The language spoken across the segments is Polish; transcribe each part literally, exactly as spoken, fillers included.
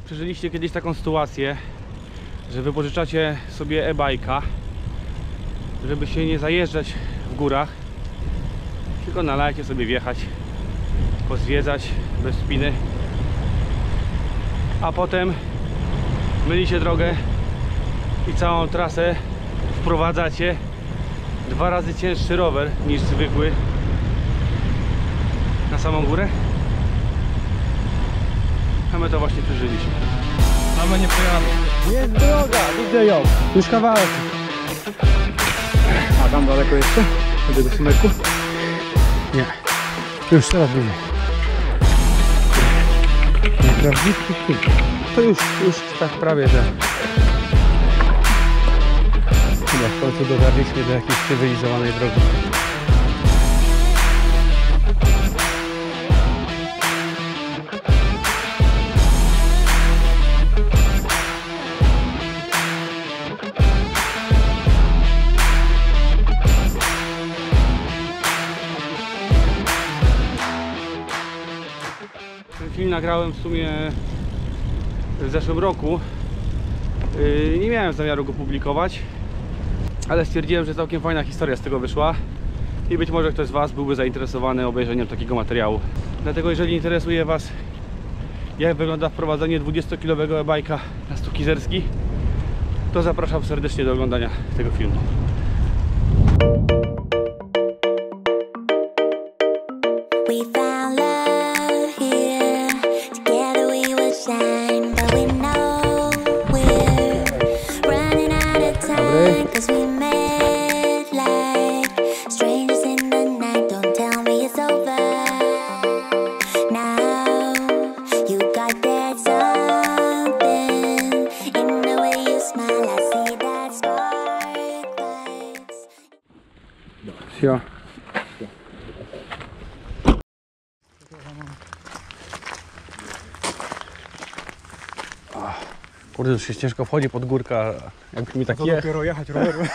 Przeżyliście kiedyś taką sytuację, że wypożyczacie sobie e-bike'a, żeby się nie zajeżdżać w górach, tylko na lajcie sobie wjechać, pozwiedzać bez spiny, a potem mylicie drogę i całą trasę wprowadzacie dwa razy cięższy rower niż zwykły na samą górę? A my to właśnie przeżyliśmy. A my nie pojechamy. Jest droga, widzę ją. Już kawałek. A tam daleko jeszcze? Do tego sumeku? Nie. Już teraz bliżej. Prawdziwki film. To już, już tak prawie, że chyba w końcu dotarliśmy do jakiejś cywilizowanej drogi. Ten film nagrałem w sumie w zeszłym roku. Yy, nie miałem zamiaru go publikować, ale stwierdziłem, że całkiem fajna historia z tego wyszła i być może ktoś z Was byłby zainteresowany obejrzeniem takiego materiału. Dlatego jeżeli interesuje Was, jak wygląda wprowadzenie dwudziestokilowego e-bike'a na Stukizerski, to zapraszam serdecznie do oglądania tego filmu. Ja. Kurde, już się ciężko wchodzi pod górkę, jakby mi tak je... dopiero jechać rowerem.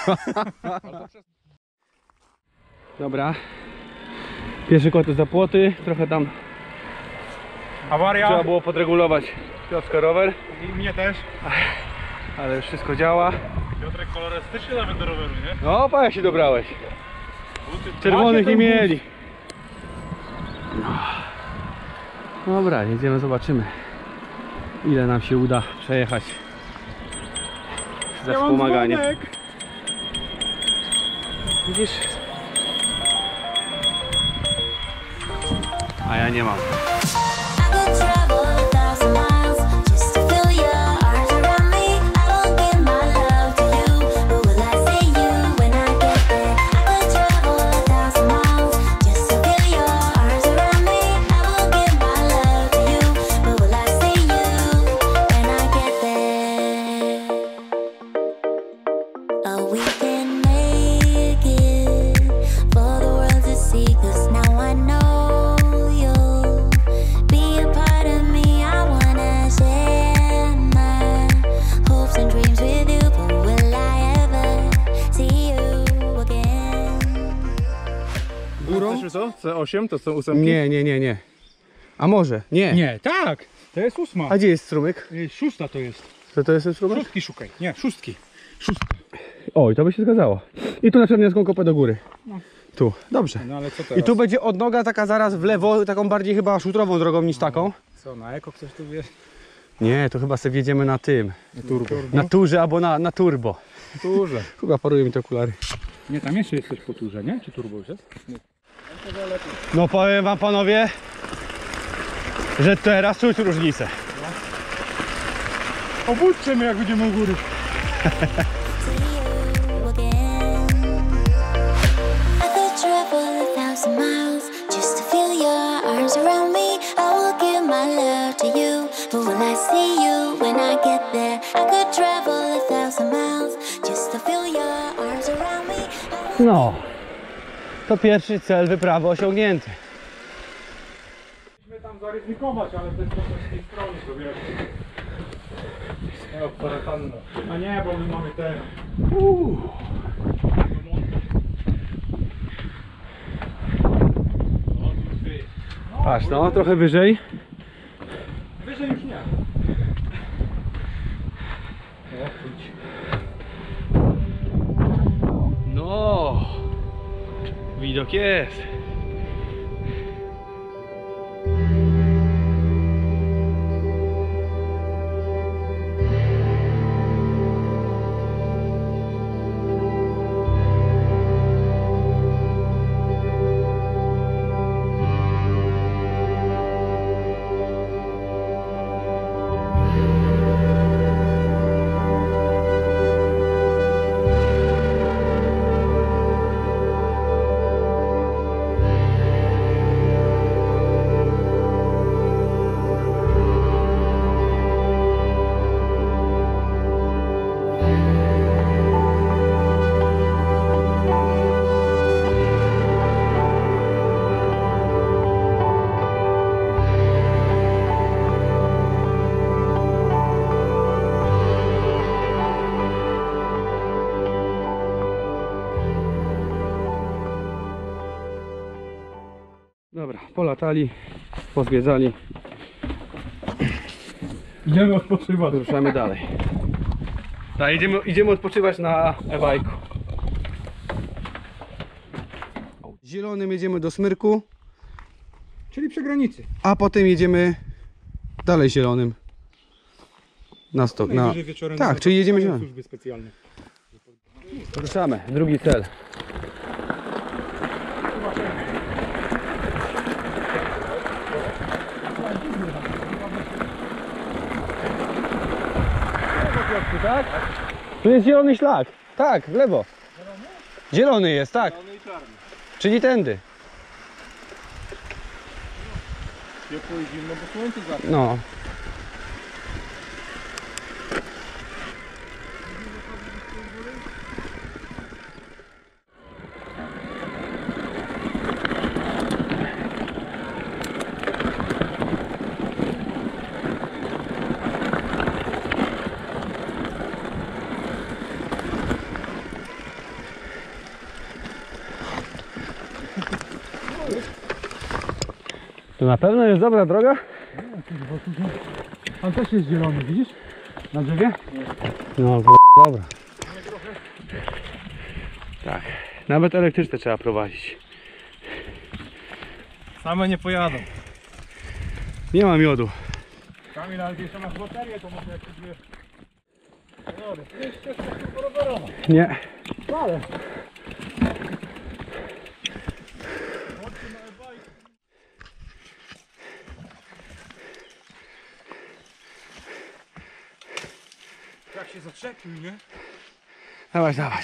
Dobra. Pierwszy koty za płoty, trochę tam awaria. Trzeba było podregulować Piotrka rower. I mnie też. Ale już wszystko działa. Piotrek kolorystyczny nawet do roweru, nie? No, pa, jak się dobrałeś. Czerwonych nie mieli. No. Dobra, jedziemy, zobaczymy, ile nam się uda przejechać za wspomaganie. Widzisz? A ja nie mam. Co? C osiem to są ósemki? Nie, nie, nie, nie. A może? Nie. Nie, tak. To jest ósma. A gdzie jest strumyk? Szósta to jest. To to jest ten strumyk? Szóstki szukaj. Nie, szóstki. Szóstka. Oj, to by się zgadzało. I tu na czerniacką kopę do góry. No. Tu, dobrze. No ale co teraz? I tu będzie odnoga taka zaraz w lewo, taką bardziej chyba szutrową drogą niż taką. Co, na eko chcesz tu wiesz? Nie, to chyba sobie wjedziemy na tym. Na turbo. Na turze albo na, na turbo. Turze. Chyba paruje mi te okulary. Nie, tam jeszcze jest coś po turze, nie? Czy turbo już jest? Nie. No powiem wam, panowie, że teraz czuć różnicę. Obudźcie mnie, jak będziemy u góry. No, to pierwszy cel wyprawy osiągnięty. Musimy tam zaryzykować, ale to jest po z tej strony sobie. Nie, kwarantanna. A nie, bo my mamy te... Uuu. Patrz, no, trochę wyżej. Wyżej już nie. No, widok jest. Dobra, polatali, pozwiedzali. Idziemy odpoczywać. Ruszamy dalej. Tak, idziemy, idziemy odpoczywać na e-bajku. Zielonym jedziemy do Smyrku, Czyli przy granicy. a potem jedziemy dalej zielonym. Na stok. Na... Najwyżej wieczorem Tak, na czyli jedziemy spotkanie zielonym. służby specjalne. Ruszamy, drugi cel. Tak? Tu jest zielony szlak. Tak, w lewo. Zielony jest, tak. Zielony i czarny. Czyli tędy. Ciepło i zimno, bo słońce zawsze. No. To na pewno jest dobra droga? Tam też jest zielony, widzisz? Na drzewie? No, dobra. Tak. Nawet elektryczne trzeba prowadzić. Same nie pojadą. Nie ma miodu. Kamil, ale jeszcze masz baterię, to może jakieś dwie... No, to jest ścieżka tylko rowerowa. Nie. Ale... Jak się zaczepił, nie? Dawaj, dawaj.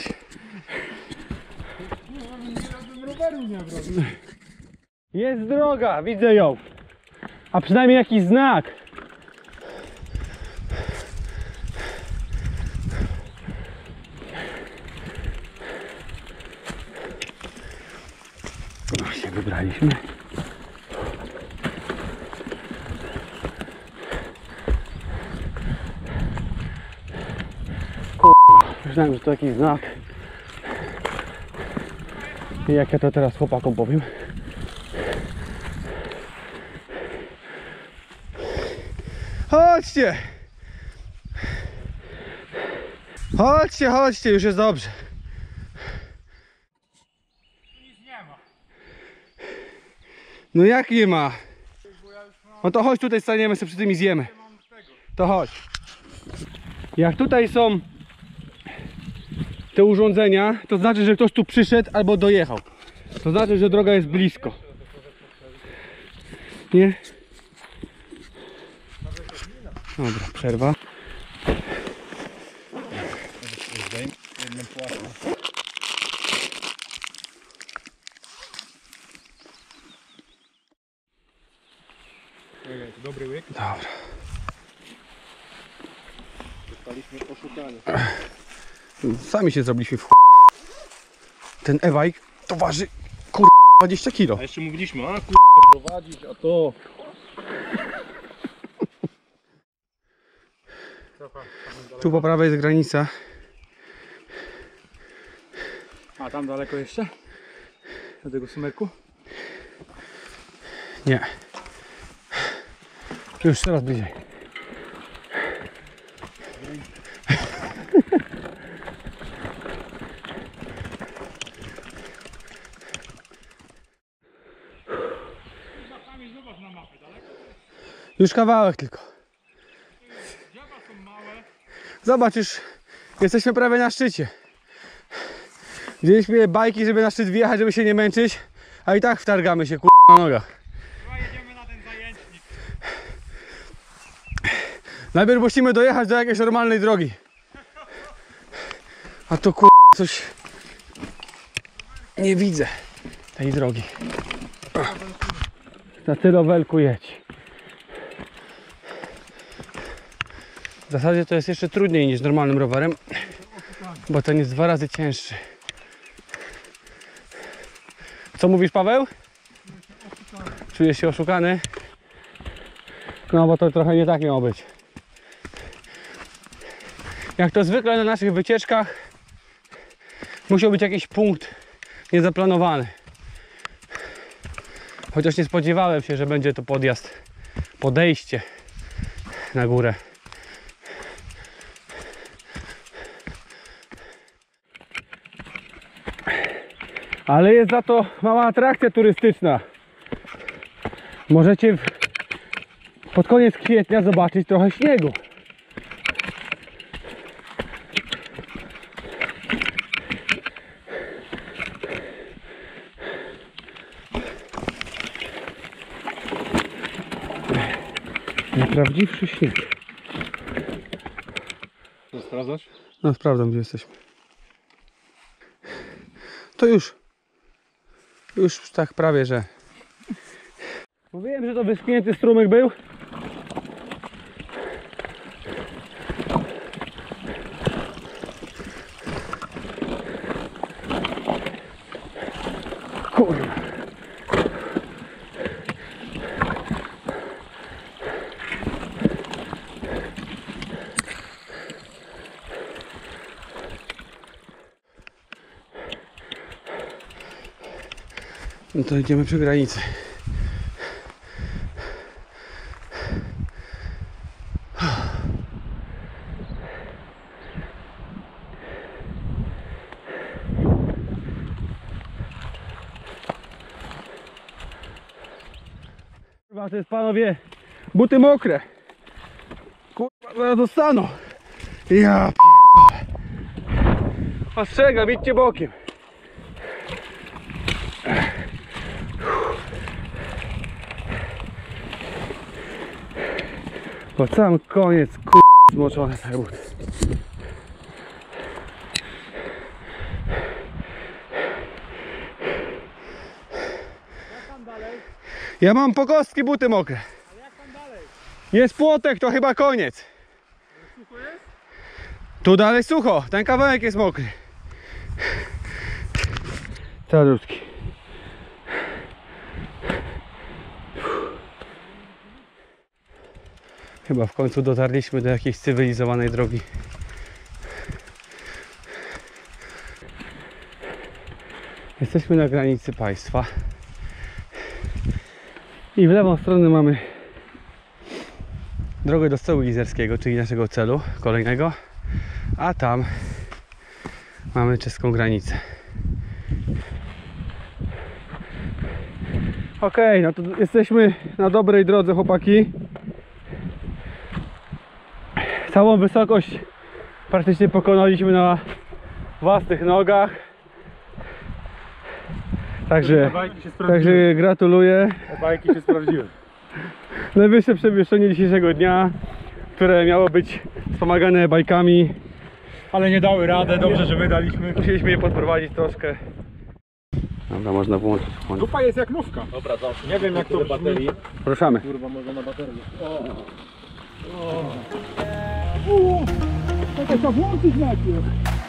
Nie roweru nie brał. Jest droga, widzę ją. A przynajmniej jakiś znak. No się wybraliśmy. Kurwa, myślałem, że to jakiś znak. I jak ja to teraz chłopakom powiem. Chodźcie! Chodźcie, chodźcie, już jest dobrze. Nic nie ma. No jak nie ma? No to chodź tutaj, staniemy sobie przy tym i zjemy. To chodź. Jak tutaj są te urządzenia, to znaczy, że ktoś tu przyszedł albo dojechał. To znaczy, że droga jest blisko. Nie? Dobra, przerwa. Dobry łyk. Dobra. Zostaliśmy poszukani. Sami się zrobiliśmy w ch... Ten e-bike to waży kur... dwadzieścia kilo. A jeszcze mówiliśmy, a kur... prowadzić, a to... Tu po prawej jest granica. A tam daleko jeszcze? Do tego Smyrku? Nie. Już coraz bliżej. Już kawałek tylko. Drzewa są małe. Zobacz, już jesteśmy prawie na szczycie. Wzięliśmy bajki, żeby na szczyt wjechać, żeby się nie męczyć, a i tak wtargamy się kurwa na nogach. Chyba jedziemy na ten zajęcznik. Najpierw musimy dojechać do jakiejś normalnej drogi. A to kurwa coś... Nie widzę tej drogi. Na tylowelku jedź. W zasadzie to jest jeszcze trudniej niż normalnym rowerem, bo ten jest dwa razy cięższy. Co mówisz, Paweł? Czujesz się oszukany? No bo to trochę nie tak miało być. Jak to zwykle na naszych wycieczkach musiał być jakiś punkt niezaplanowany. Chociaż nie spodziewałem się, że będzie to podjazd, podejście na górę. Ale jest za to mała atrakcja turystyczna. Możecie w, pod koniec kwietnia zobaczyć trochę śniegu. Najprawdziwszy śnieg. Co, sprawdzasz? No, sprawdzam, gdzie jesteśmy. To już. Już tak prawie, że... Mówiłem, że to wyschnięty strumyk był. Kurwa. No to idziemy przy granicy. Kurwa, to jest, panowie, buty mokre. Kurwa, zaraz dostaną. Ja pierdolę. Ostrzegam, idźcie bokiem. Po sam koniec, kur... zmoczone te buty. Jak tam dalej? Ja mam po kostki buty mokre. Ale jak tam dalej? Jest płotek, to chyba koniec. Sucho jest? Tu dalej sucho, ten kawałek jest mokry. Calutki. Chyba w końcu dotarliśmy do jakiejś cywilizowanej drogi. Jesteśmy na granicy państwa. I w lewą stronę mamy drogę do Stołu Jizerskiego, czyli naszego celu kolejnego. A tam mamy czeską granicę. Okej, no to jesteśmy na dobrej drodze, chłopaki. Całą wysokość praktycznie pokonaliśmy na własnych nogach. Także, Bajki się także sprawdziły. gratuluję. Bajki się sprawdziły. Najwyższe przewyższenie dzisiejszego dnia, które miało być wspomagane bajkami. Ale nie dały radę, dobrze, że my daliśmy. Musieliśmy je podprowadzić troszkę. Dobra, można włączyć. Dupa jest jak nówka. Dobra, to nie wiem jak to brzmi. Proszamy. Kurwa, może na baterię. O. O. U, to trzeba włączyć najpierw.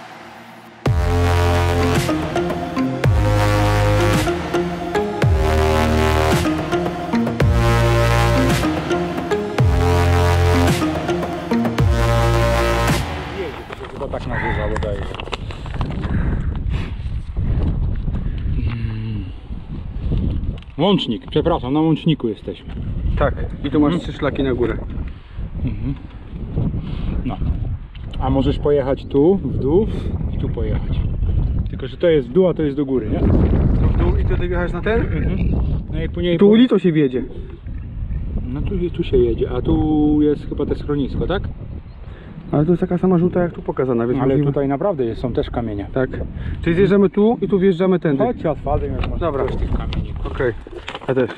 Chyba tak nazywa, bodajże. Łącznik, przepraszam, na łączniku jesteśmy. Tak, i tu masz trzy szlaki na górę. Mhm. No. A możesz pojechać tu, w dół i tu pojechać. Tylko, że to jest w dół, a to jest do góry, nie? To w dół i wtedy wjechać na ten? Mhm. No i później... Tu ulicą się wjedzie. No tu, tu się jedzie, a tu jest chyba te schronisko, tak? Ale to jest taka sama żółta jak tu pokazana, więc Ale możliwe- tutaj naprawdę jest, są też kamienie. Tak. Czyli zjeżdżamy tu i tu wjeżdżamy tędy. Chodź asfaltem, jak masz Dobra. też tych kamieni. Okej, ja też.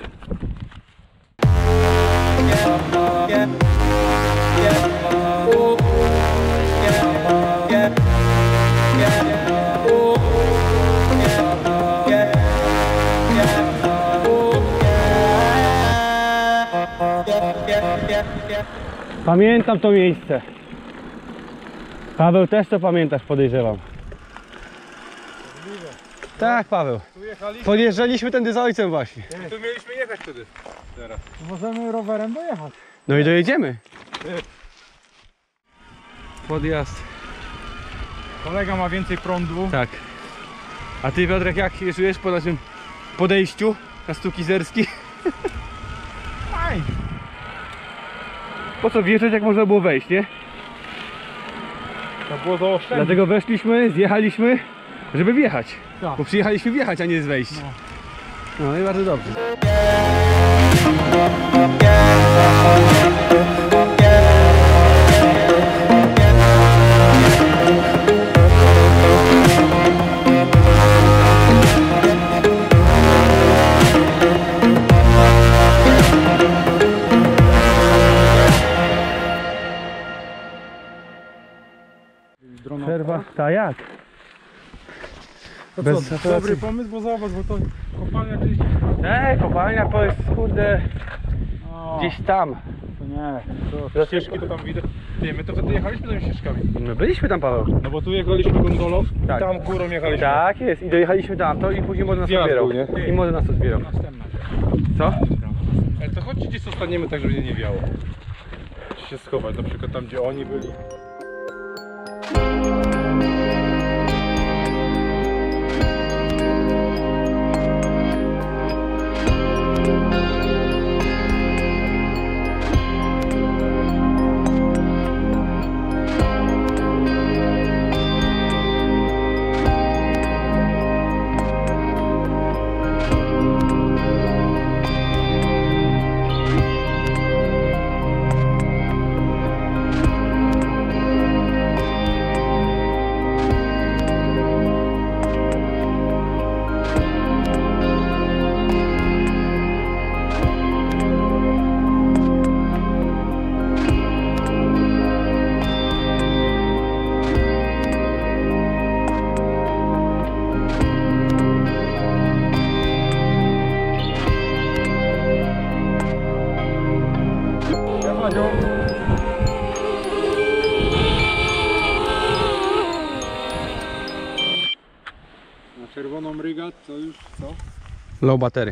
Pamiętam to miejsce. Paweł też to pamiętasz, podejrzewam. Tak, Paweł. Tu jechaliśmy, Podjeżdżaliśmy tędy z ojcem właśnie. tu mieliśmy jechać wtedy. Teraz. Możemy rowerem dojechać. No i dojedziemy. Podjazd. Kolega ma więcej prądu. Tak. A ty, Piotrek, jak się czujesz po naszym podejściu na Stukizerski? Fajnie. Po co wjeżdżać, jak można było wejść, nie? To było zaoszczędne. Dlatego weszliśmy, zjechaliśmy, żeby wjechać. Tak. Bo przyjechaliśmy wjechać, a nie zwejść. No, no i bardzo dobrze. Przerwa, ta jak? To Bez co, saturacji. dobry pomysł, bo zobacz, bo to kopalnia gdzieś... Ej, kopalnia to jest, kurde, O, gdzieś tam. to nie, to ścieżki to tam widać. Nie, my to wtedy jechaliśmy tymi ścieżkami. No byliśmy tam, Paweł. No bo tu jechaliśmy gondolą, Tak. tam górą jechaliśmy. Tak jest, i dojechaliśmy tam, to i później może nas Zjazd odbierał. był, nie? I może nas odbierał. Następna. Co? Ale to chodźcie gdzieś zostaniemy tak, żeby nie wiało. Czy się schować, na przykład tam, gdzie oni byli. Na czerwoną rygę to już co? Low battery.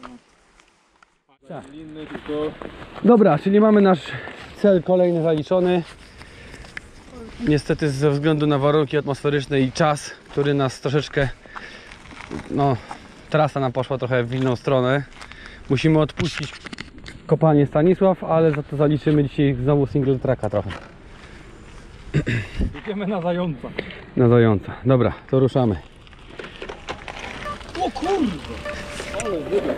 Tak. Inny tylko... Dobra, czyli mamy nasz cel kolejny zaliczony. Niestety ze względu na warunki atmosferyczne i czas, który nas troszeczkę, no, trasa nam poszła trochę w inną stronę. Musimy odpuścić kopalnię Stanisław, ale za to zaliczymy dzisiaj znowu single tracka trochę. Idziemy na zająca. Na zająca. Dobra, to ruszamy. O kurde! Ale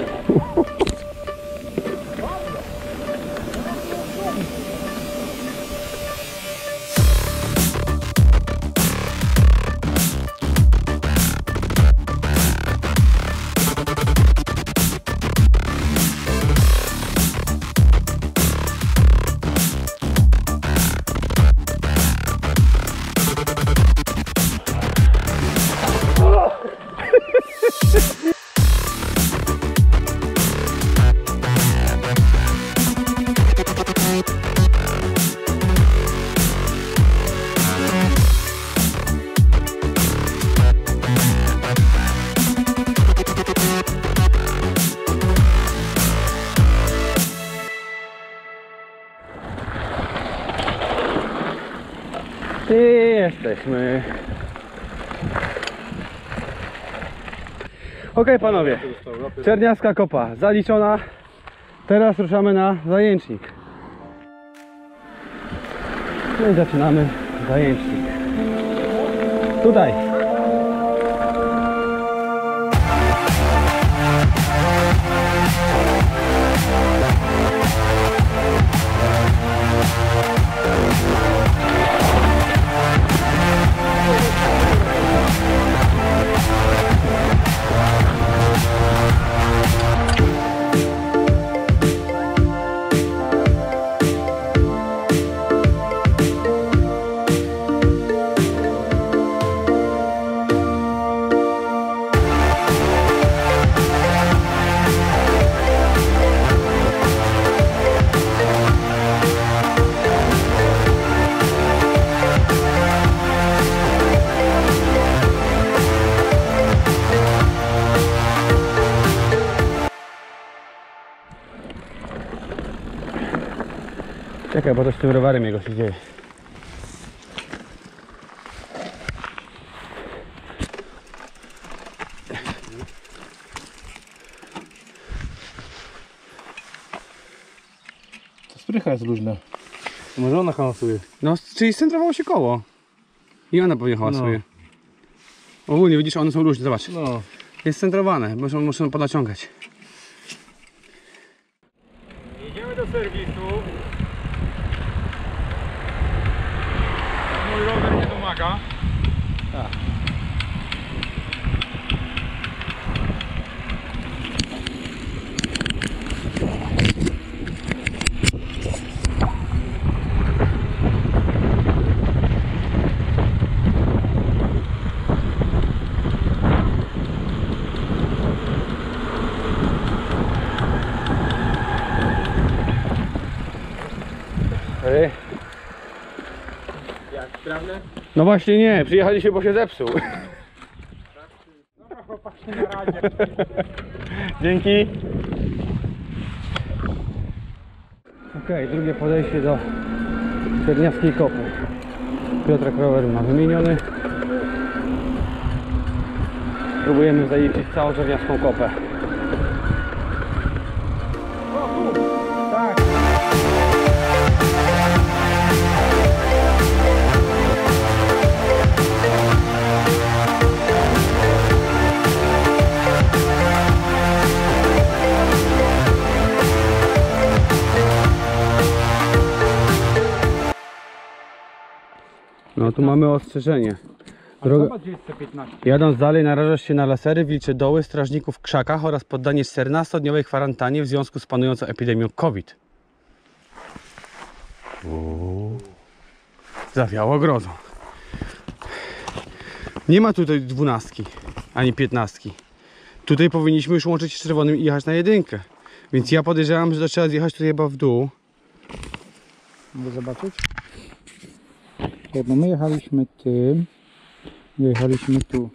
I jesteśmy. Ok, panowie, Czerniawska kopa zaliczona. Teraz ruszamy na zajęcznik. No i zaczynamy zajęcznik. Tutaj. Czekaj, bo to z tym rowerem jego się dzieje. Sprycha jest luźna. Może ona hałasuje. No, czyli scentrowało się koło. I ona pewnie hałasuje. No. Ogólnie widzisz, one są luźne, zobacz. No. Jest scentrowane, muszą, muszą ponaciągać. Jedziemy do serwisu. Mój rower nie domaga. Tak. Ej. Jak sprawne? No właśnie nie, przyjechaliśmy, bo się zepsuł. Dobra chłopaki, na razie. Dzięki. Okej, drugie podejście do Czerniawskiej Kopy. Piotrek rower ma wymieniony. Próbujemy zaliczyć całą Czerniawską Kopę. Tak. No tu mamy ostrzeżenie. Droga... Zobacz, gdzie jest C piętnaście. Jadąc dalej narażasz się na lasery, wilcze doły, strażników w krzakach oraz poddanie czternastodniowej kwarantannie w związku z panującą epidemią COVID. Uuu. Zawiało grozą. Nie ma tutaj dwunastki, ani piętnastki. Tutaj powinniśmy już łączyć z czerwonym i jechać na jedynkę. Więc ja podejrzewam, że to trzeba zjechać tutaj chyba w dół. Mogę zobaczyć? Bo my jechaliśmy tym. Jechaliśmy tu.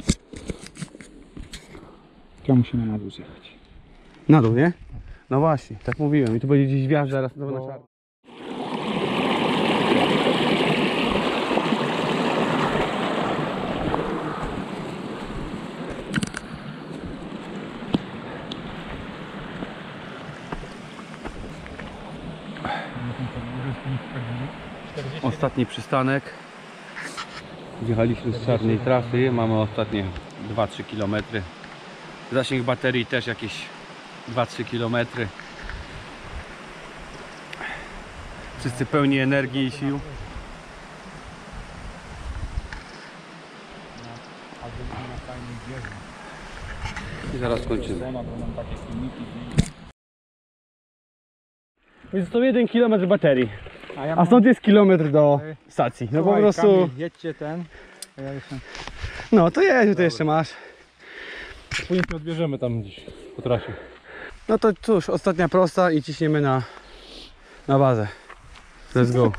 Tu musimy na dół zjechać. Na dół, nie? No właśnie, tak mówiłem. I tu będzie gdzieś wjazd zaraz na czarno. Ostatni przystanek. Wjechaliśmy z czarnej trasy, mamy ostatnie dwa trzy kilometry. Zasięg baterii też jakieś dwa trzy kilometry. Wszyscy pełni energii i sił. I zaraz kończymy. Jest to jeden kilometr baterii. A, ja A stąd jest kilometr do stacji. No po Słuchaj, prostu. Kamil, jedźcie ten. A ja jestem. No to jedź, to jeszcze masz. Później się odbierzemy tam gdzieś po trasie. No to cóż, ostatnia prosta i ciśniemy na, na bazę. Let's go.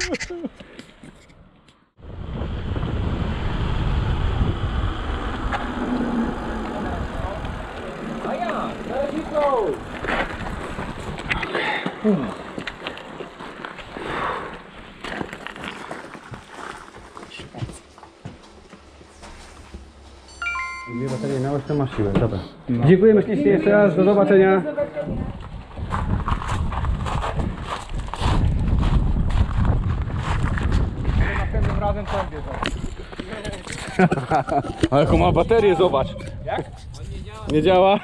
Dwie baterie miałeś, to masz siłę, dobra. No. Dziękujemy ślicznie jeszcze raz, do zobaczenia. Następnym razem tobie, Ale jaką ma baterię, zobacz. Jak? Nie działa?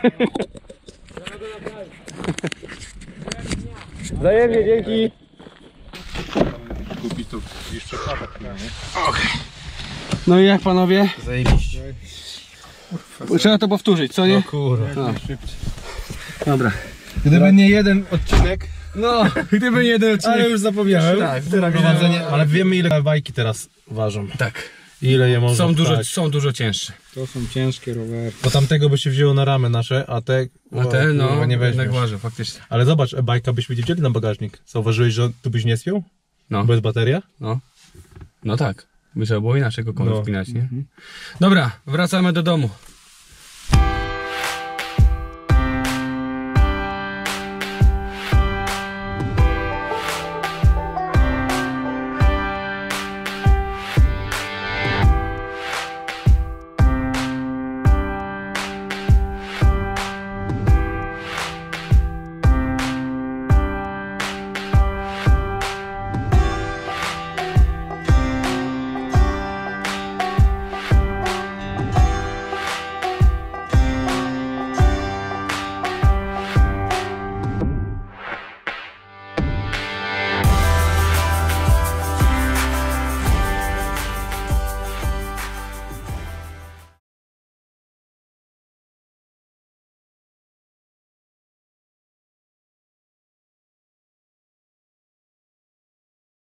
Wzajemnie, dzięki. Kupić tu jeszcze patak, nie? No i jak panowie? Zajebiście. Trzeba to powtórzyć, co nie? No kurwa. No. Dobra. Gdyby nie jeden odcinek, No, gdyby nie jeden odcinek. ale już zapomniałem. Tak, prowadzenie, ale wiemy ile bajki teraz ważą. Tak. Ile je można Są dużo, wstać. są dużo cięższe. To są ciężkie rowery. Bo tamtego by się wzięło na ramy nasze, a te, A te, no, kurwa, nie jednak weźmiesz. waży, faktycznie. Ale zobacz, e-bajka byśmy wzięli na bagażnik. Zauważyłeś, że tu byś nie spiął? No, Bez bateria? no. No tak. By trzeba było inaczej go komuś No. wpinać, nie? Dobra, wracamy do domu.